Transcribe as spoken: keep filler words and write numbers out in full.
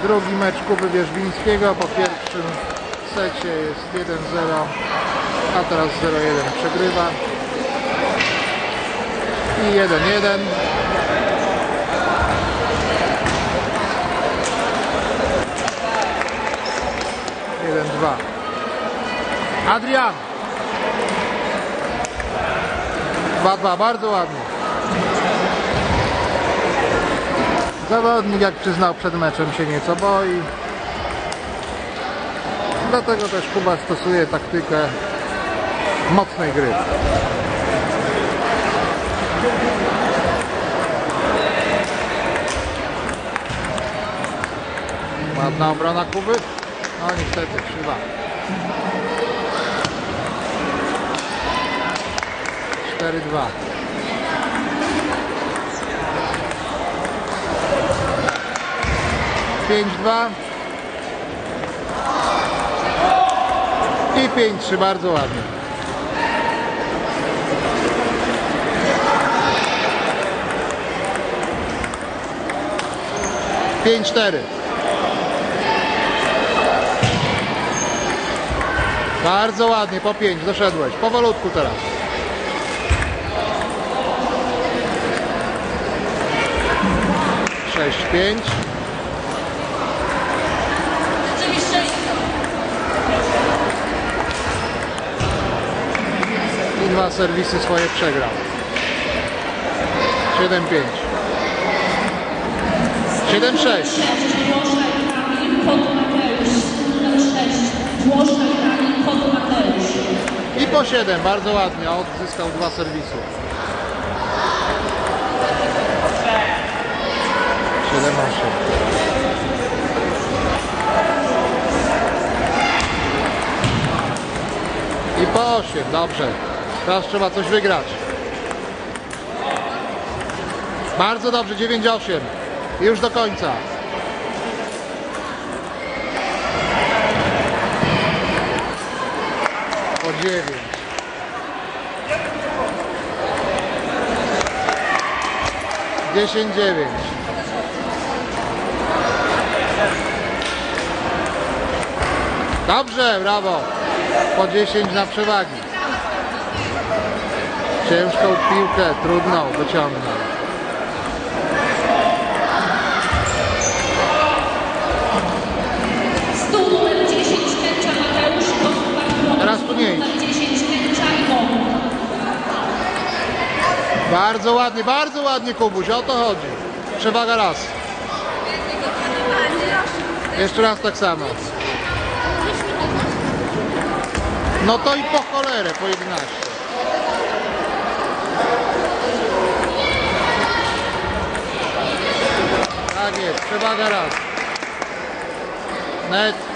Drugi mecz Kuby Wierzbińskiego. Po pierwszym secie jest jeden zero, a teraz zero jeden przegrywa. I jeden jeden. jeden dwa. Adrian. dwa dwa, bardzo ładnie. Zawodnik, jak przyznał przed meczem, się nieco boi. Dlatego też Kuba stosuje taktykę mocnej gry. Ładna obrona Kuby. No niestety krzywa. cztery dwa. pięć dwa. I pięć trzy, bardzo ładnie. pięć cztery. Bardzo ładnie, po pięć doszedłeś. Powolutku teraz. sześć pięć. I dwa serwisy swoje przegrał. siedem pięć. siedem sześć. I po siedem, bardzo ładnie, odzyskał dwa serwisy. siedem osiem. I po osiem, dobrze. Teraz trzeba coś wygrać. Bardzo dobrze, dziewięć osiem. I już do końca. Po dziewięć. dziesięć dziewięć. Dobrze, brawo. Po dziesięć na przewagi. Ciężką piłkę, trudną wyciągnąć. Teraz tu nie idź. Bardzo ładnie, bardzo ładnie, Kubuś, o to chodzi. Przewaga raz. Jeszcze raz tak samo. No to i po cholerę, po jedenaście. Tak jest, przewaga raz. Net.